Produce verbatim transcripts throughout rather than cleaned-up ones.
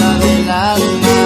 prenda del alma.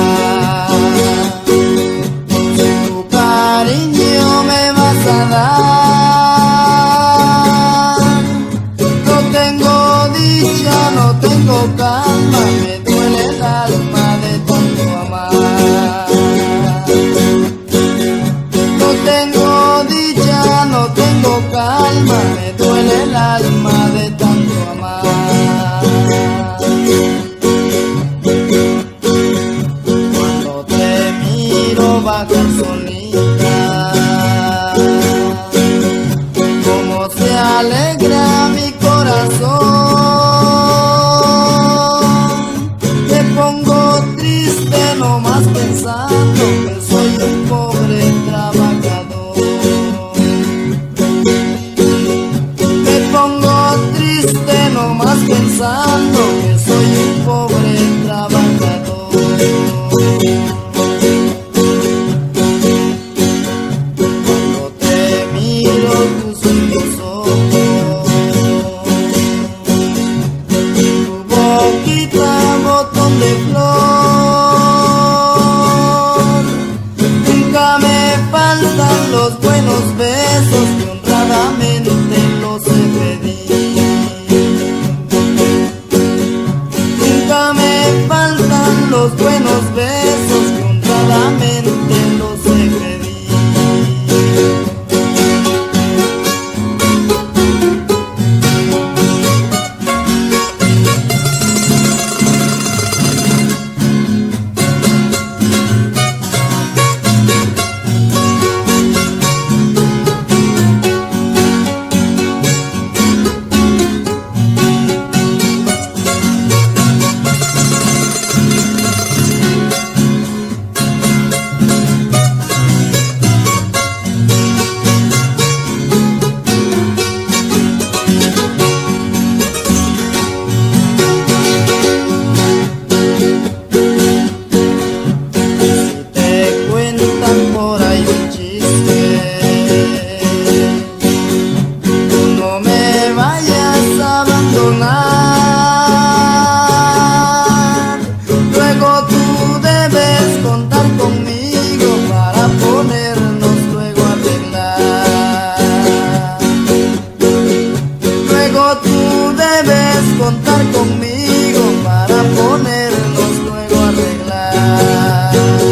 Si tu cariño me vas a dar, no tengo dicha, no tengo calma, me duele el alma de tanto amar. No tengo dicha, no tengo calma, me duele el alma de tanto amar. Cuando te miro bajar solita, cómo se alegra mi corazón. Me pongo triste nomás pensando que soy un pobre trabajador. Me pongo triste nomás pensando que soy un pobre trabajador. Cuando te miro tus lindos ojos, tu boquita botón de flor, nunca me faltan los buenos besos que honradamente los he pedido. Nunca me faltan los buenos besos que honradamente los he pedido. Luego tú debes contar conmigo para ponernos luego a arreglar. Luego tú debes contar conmigo para ponernos luego a arreglar.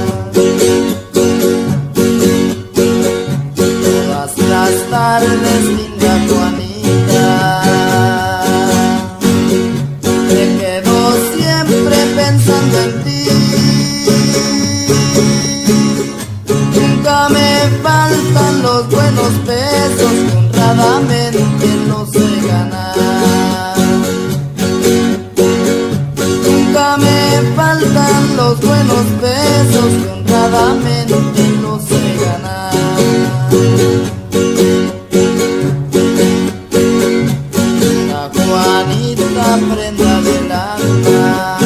Todas las tardes, linda Juanita, pensando en ti. Nunca me faltan los buenos besos que honradamente los sé ganar. Nunca me faltan los buenos besos que honradamente los sé ganar. La Juanita prenda del alma,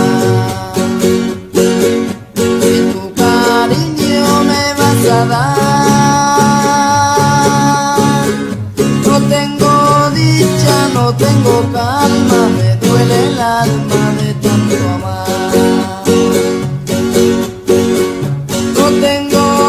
a dar. No tengo dicha, no tengo calma, me duele el alma de tanto amar. No tengo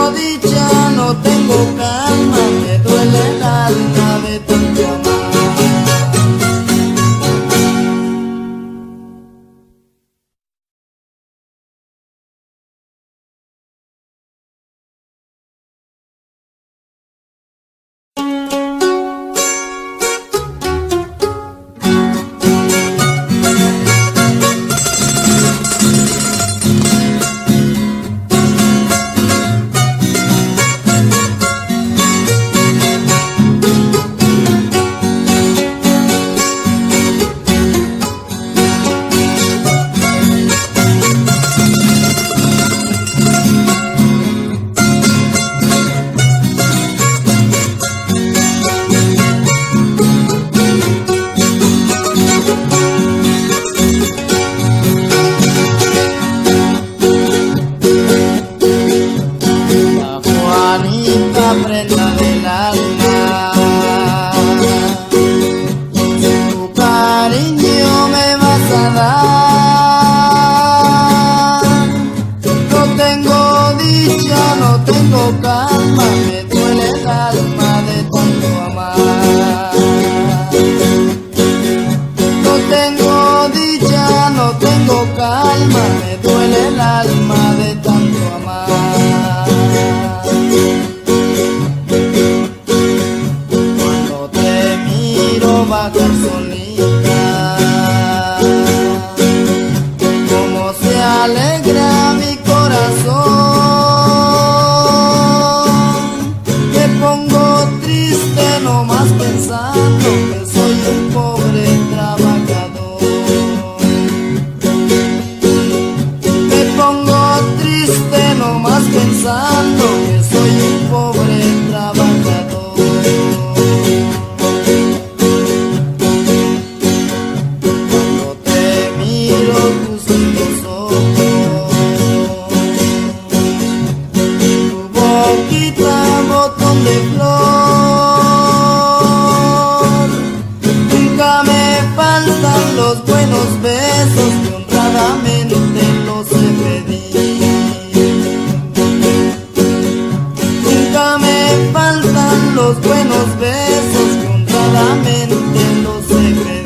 lo sé pedir. Nunca me faltan los buenos besos que honradamente los sé pedir.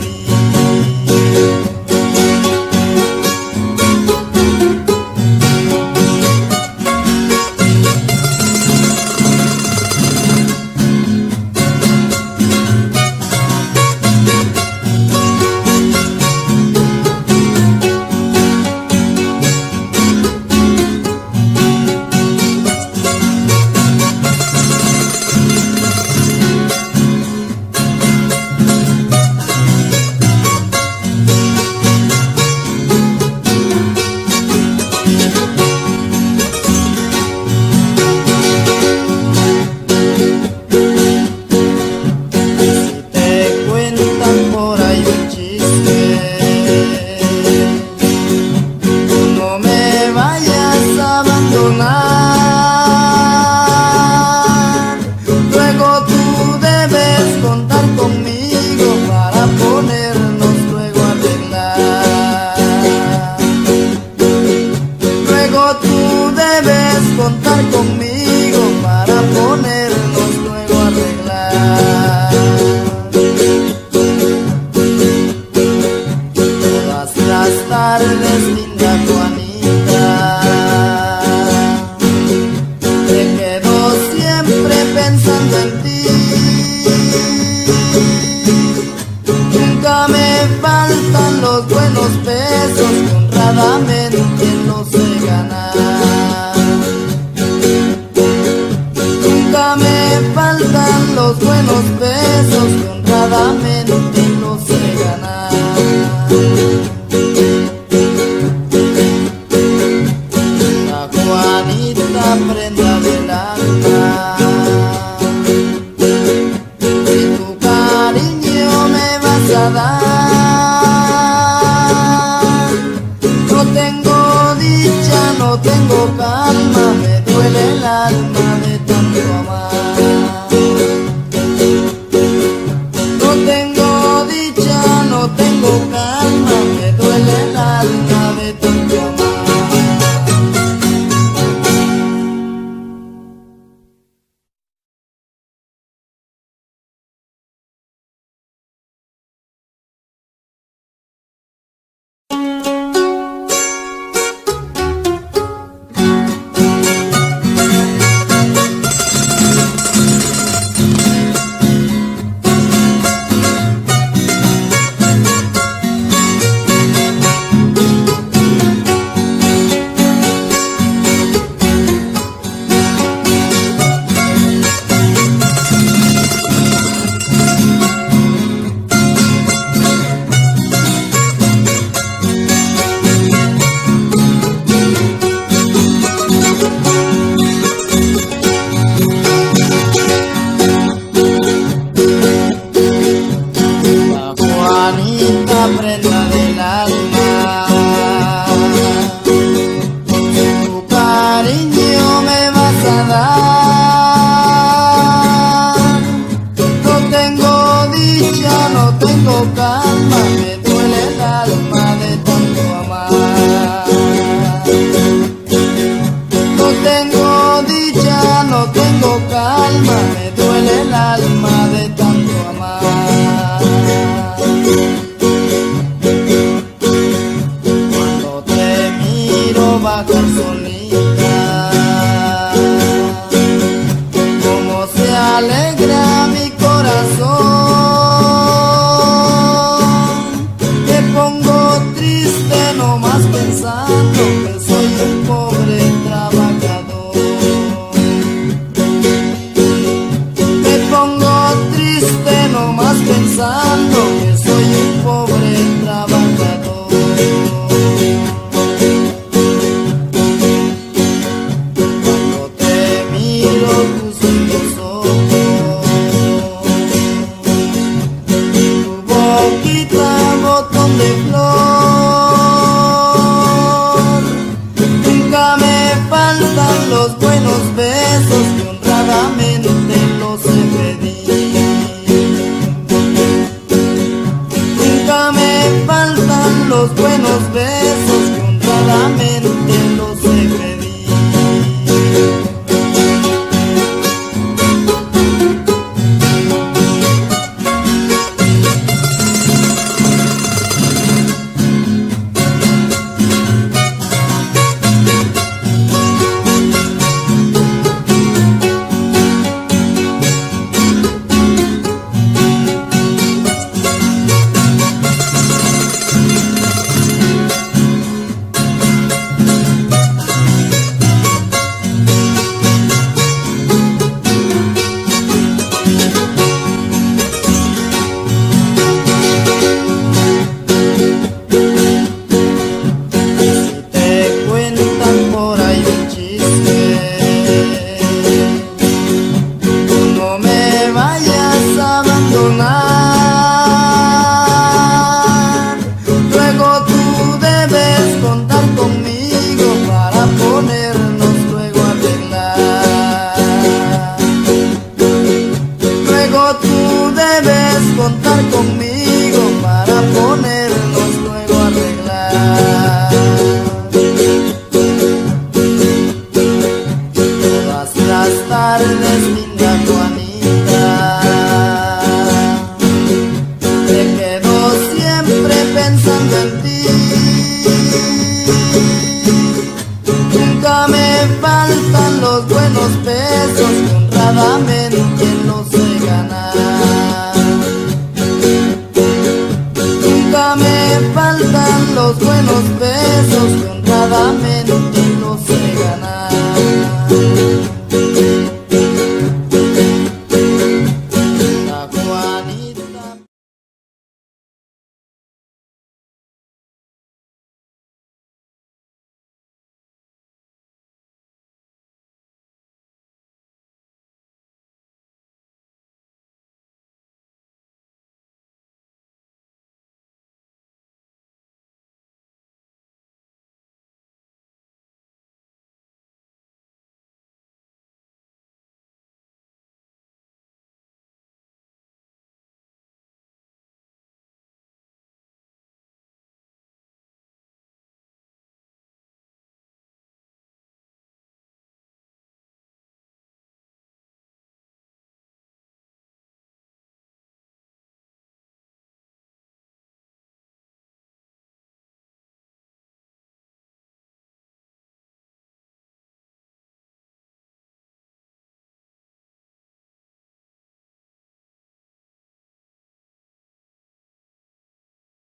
Nunca me faltan los buenos pesos que honradamente los sé ganar. Nunca me faltan los buenos pesos